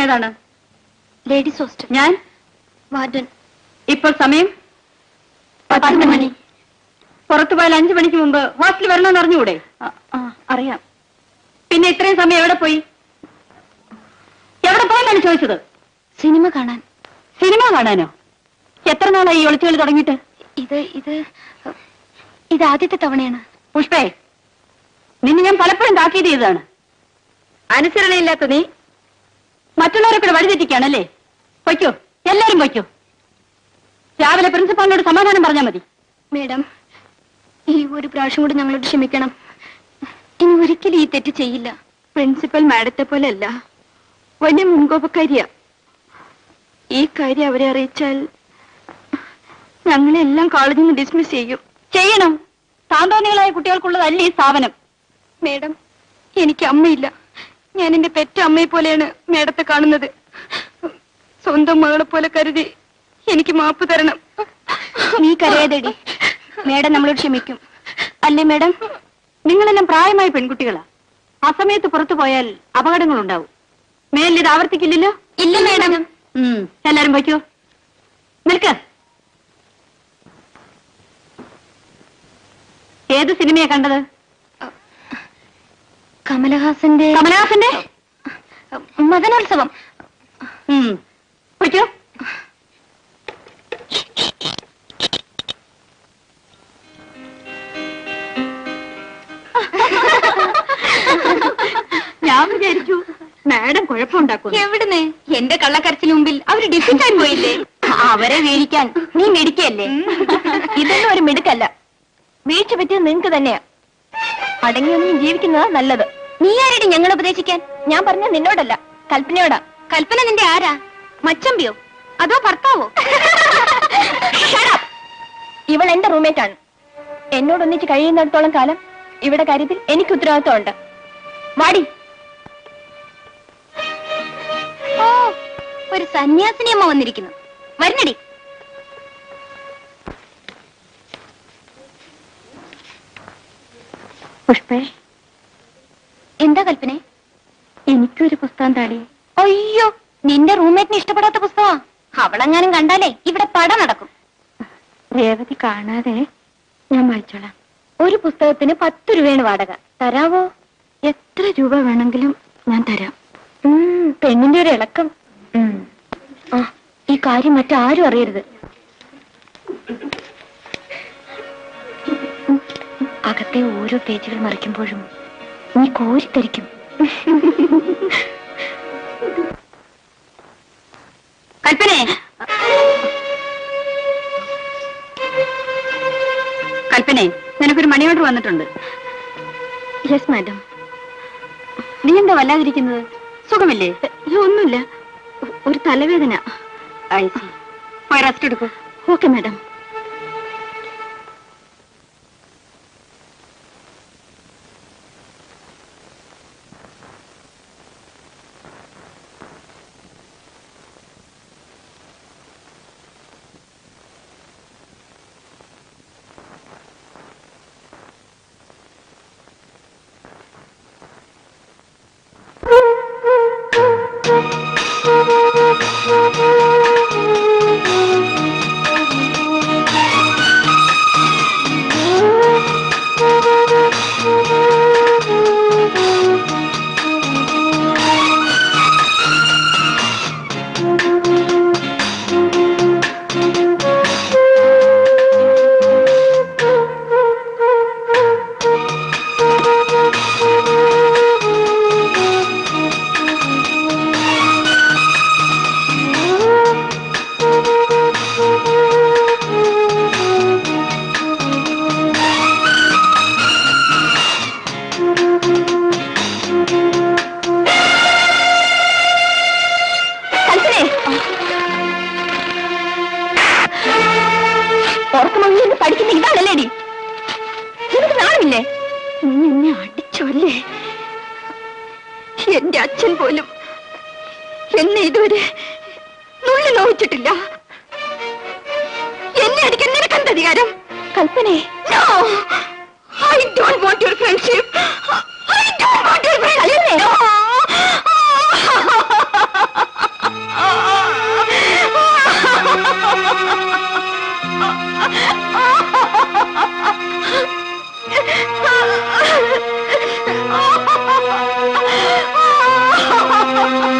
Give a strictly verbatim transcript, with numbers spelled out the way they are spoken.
ഏതാണ്? Ladies hostel. ഞാൻ warden. ഇപ്പോൾ സമയം പത്ത് മണി. പുറത്തു പോയാൽ അഞ്ചു മണിക്ക് മുമ്പ് ഹോസ്റ്റലിൽ വരണമെന്ന് അറിഞ്ഞുകൂടെ? അറിയാം. പിന്നെ ഇത്രയും സമയം എവിടെ പോയി? എവിടെ പോയെന്നാണ് ചോദിച്ചത്? സിനിമ കാണാൻ. സിനിമ കാണാനോ? എത്ര നാളായി ഈ ഒളിച്ചുകളി തുടങ്ങിയിട്ട്? ഇത് ഇത് ഇത് ആദ്യത്തെ തവണയാണ്. പുഷ്പേ, നിന്നെ ഞാൻ പലപ്പോഴും താക്കീത് ചെയ്തതാണ്. അനുസരണയില്ലാത്ത നീ മറ്റുള്ളവരെ കൂടെ വഴിതെറ്റിക്കാണല്ലേ? പൊയ്ക്കോ, എല്ലാരും പൊയ്ക്കോ. രാവിലെ പ്രിൻസിപ്പാളിനോട് സമാധാനം പറഞ്ഞാൽ മതി. മേഡം, ഈ ഒരു പ്രാവശ്യം കൂടി ഞങ്ങളോട് ക്ഷമിക്കണം. ഇനി ഒരിക്കലും ഈ തെറ്റ് ചെയ്യില്ല. പ്രിൻസിപ്പൽ മാഡത്തെ പോലെ അല്ല, വലിയ മുൻകോപക്കാരിയാ. ഈ കാര്യം അവരെ അറിയിച്ചാൽ ഞങ്ങളെല്ലാം കോളേജിൽ നിന്ന് ഡിസ്മിസ് ചെയ്യും. ചെയ്യണം. സാന്ത്വനികളായ കുട്ടികൾക്കുള്ളതല്ല ഈ സ്ഥാപനം. മേഡം, എനിക്ക് അമ്മയില്ല. ഞാൻ എന്റെ പെറ്റ അമ്മയെ പോലെയാണ് മേഡത്തെ കാണുന്നത്. സ്വന്തം മകളെ പോലെ കരുതി എനിക്ക് മാപ്പ് തരണം. നീ കരയാതെടി, മേഡം നമ്മളോട് ക്ഷമിക്കും. അല്ലേ മേഡം? നിങ്ങളെല്ലാം പ്രായമായ പെൺകുട്ടികളാ. ആ സമയത്ത് പുറത്തു പോയാൽ അപകടങ്ങളുണ്ടാവും. മേലിൽ ഇത് ആവർത്തിക്കില്ലല്ലോ? ഇല്ല മേഡം. എല്ലാരും വയ്ക്കോ. നിൽക്ക്. ഏത് സിനിമയാ കണ്ടത്? കമലഹാസന്റെ കമലഹാസന്റെ മദനോത്സവം. വയ്ക്കോ. ഞാൻ വിചാരിച്ചു മാഡം കുഴപ്പമുണ്ടാക്കുന്നു. എവിടുന്ന്? എന്റെ കള്ളക്കരച്ചിന് മുമ്പിൽ അവര് ഡിഫിറ്റായി പോയില്ലേ? അവരെ വീഴിക്കാൻ നീ മിടുക്കല്ലേ? ഇതൊന്നും ഒരു മിടുക്കല്ല. വീഴ്ച പറ്റിയത് നിങ്ങക്ക് തന്നെയാ. അടങ്ങിയൊന്നും ജീവിക്കുന്നതാ നല്ലത്. നീ ആരടി ഞങ്ങൾ ഉപദേശിക്കാൻ? ഞാൻ പറഞ്ഞ നിന്നോടല്ല, കൽപ്പനയോടാ. കൽപ്പന നിന്റെ ആരാ? മച്ചമ്പിയോ അതോ ഭർത്താവോ? ഇവൾ എന്റെ റൂംമേറ്റ് ആണ്. എന്നോടൊന്നിച്ച് കഴിയുന്നിടത്തോളം കാലം ഇവിടെ കാര്യത്തിൽ എനിക്ക് ഉത്തരവാദിത്വം ഉണ്ട്. വാടി. ഓ, ഒരു സന്യാസിനിയമ്മ വന്നിരിക്കുന്നു. വരുന്നടി. പുഷ്പേ, എന്താ കൽപ്പനെ? എനിക്കൊരു പുസ്തകം താടി. അയ്യോ, നിന്റെ റൂംമേറ്റിന് ഇഷ്ടപ്പെടാത്ത പുസ്തകമാ. അവളെങ്ങാനും കണ്ടാലേ ഇവിടെ പട നടക്കും. രേവതി കാണാതെ ഞാൻ വായിച്ചോളാം. ഒരു പുസ്തകത്തിന് പത്ത് രൂപയാണ് വാടക. തരാവോ? എത്ര രൂപ വേണമെങ്കിലും ഞാൻ തരാം. പെണ്ണിന്റെ ഒരു ഇളക്കം. ആ, ഈ കാര്യം മറ്റാരും അറിയരുത്. അകത്തെ ഓരോ പേജുകൾ മറിക്കുമ്പോഴും നീ കോരിത്തരിക്കും. കൽപ്പനെ, കൽപ്പനെ, നിനക്കൊരു മണി ഓർഡർ വന്നിട്ടുണ്ട്. Yes madam. നീ എന്താ വല്ലാതിരിക്കുന്നത്? സുഖമില്ലേ? ഒന്നുമില്ല, ഒരു തലവേദന. I see. പോയി റെസ്റ്റ് എടുക്കൂ. Okay madam. എന്റെ അച്ഛൻ പോലും എന്നെ ഇതുവരെ നുള്ളി നോവിച്ചിട്ടില്ല. എന്നെ അടിക്കാൻ നിനക്കെന്ത് അധികാരം? കൽപ്പനെ, no, I don't want your friendship. I don't want your friendship. No. ha ha